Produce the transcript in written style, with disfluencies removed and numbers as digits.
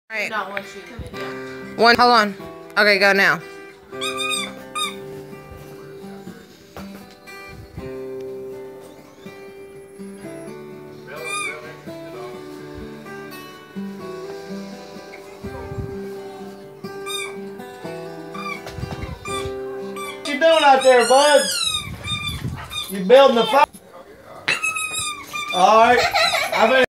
Right. Not want you in the video. One. Hold on. Okay, go now. What you doing out there, bud? You building the fire? All right.